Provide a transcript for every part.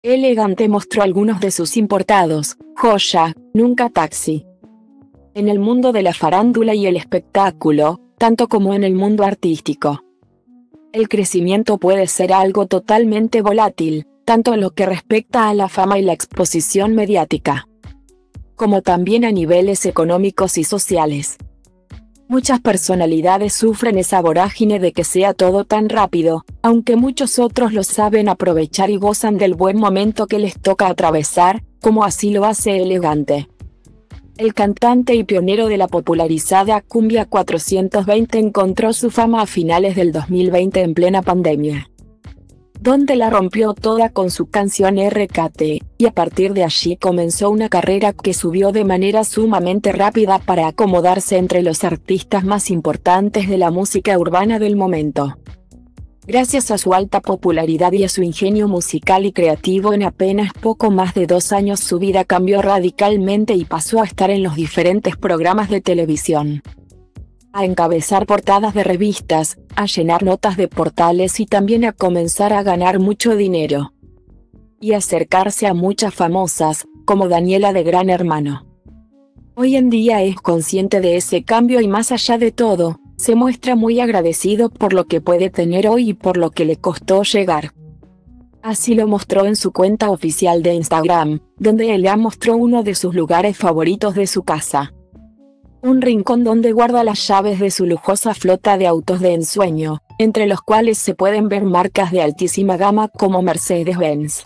Elegante mostró algunos de sus importados, joya, nunca taxi. En el mundo de la farándula y el espectáculo, tanto como en el mundo artístico, el crecimiento puede ser algo totalmente volátil, tanto en lo que respecta a la fama y la exposición mediática, como también a niveles económicos y sociales. Muchas personalidades sufren esa vorágine de que sea todo tan rápido, aunque muchos otros lo saben aprovechar y gozan del buen momento que les toca atravesar, como así lo hace Elegante. El cantante y pionero de la popularizada Cumbia 420 encontró su fama a finales del 2020 en plena pandemia, donde la rompió toda con su canción RKT, y a partir de allí comenzó una carrera que subió de manera sumamente rápida para acomodarse entre los artistas más importantes de la música urbana del momento. Gracias a su alta popularidad y a su ingenio musical y creativo, en apenas poco más de 2 años su vida cambió radicalmente y pasó a estar en los diferentes programas de televisión, a encabezar portadas de revistas, a llenar notas de portales y también a comenzar a ganar mucho dinero y acercarse a muchas famosas, como Daniela de Gran Hermano. Hoy en día es consciente de ese cambio y, más allá de todo, se muestra muy agradecido por lo que puede tener hoy y por lo que le costó llegar. Así lo mostró en su cuenta oficial de Instagram, donde él mostró uno de sus lugares favoritos de su casa, un rincón donde guarda las llaves de su lujosa flota de autos de ensueño, entre los cuales se pueden ver marcas de altísima gama como Mercedes-Benz,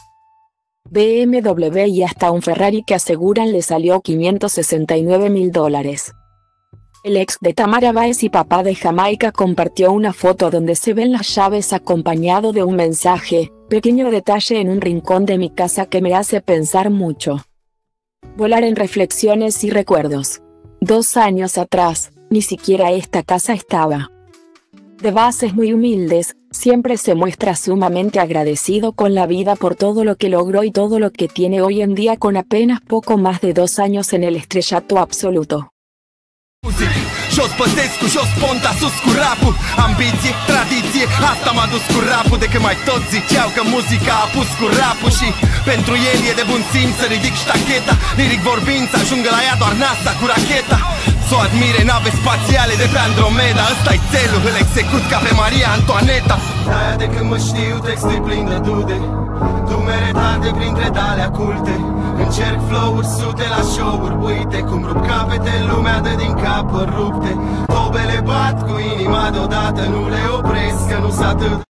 BMW y hasta un Ferrari que aseguran le salió $569.000. El ex de Tamara Báez y papá de Jamaica compartió una foto donde se ven las llaves acompañado de un mensaje: pequeño detalle en un rincón de mi casa que me hace pensar mucho. Volar en reflexiones y recuerdos. 2 años atrás, ni siquiera esta casa estaba. De bases muy humildes, siempre se muestra sumamente agradecido con la vida por todo lo que logró y todo lo que tiene hoy en día con apenas poco más de 2 años en el estrellato absoluto. Jos Păsescu, jos Ponta, sus cu rapul. Ambiție, tradiție, asta m-a dus cu rapul. De când mai toți ziceau că muzica a pus cu rapul. Și pentru el e de bun simț să ridic ștacheta. Liric vorbind să ajungă la ea doar NASA cu racheta. S-o admire nave spațiale de pe Andromeda. Ăsta-i țelul, îl execut ca pe Maria Antoaneta. De-aia de când mă știu, textul plin de dude. Dumere tarde printre dalea culte. Încerc flow-uri, sute la show-uri. Uite cum rup capete, lumea dă din cap rupte. Tobele bat cu inima deodată, nu le opresc că nu s-atât.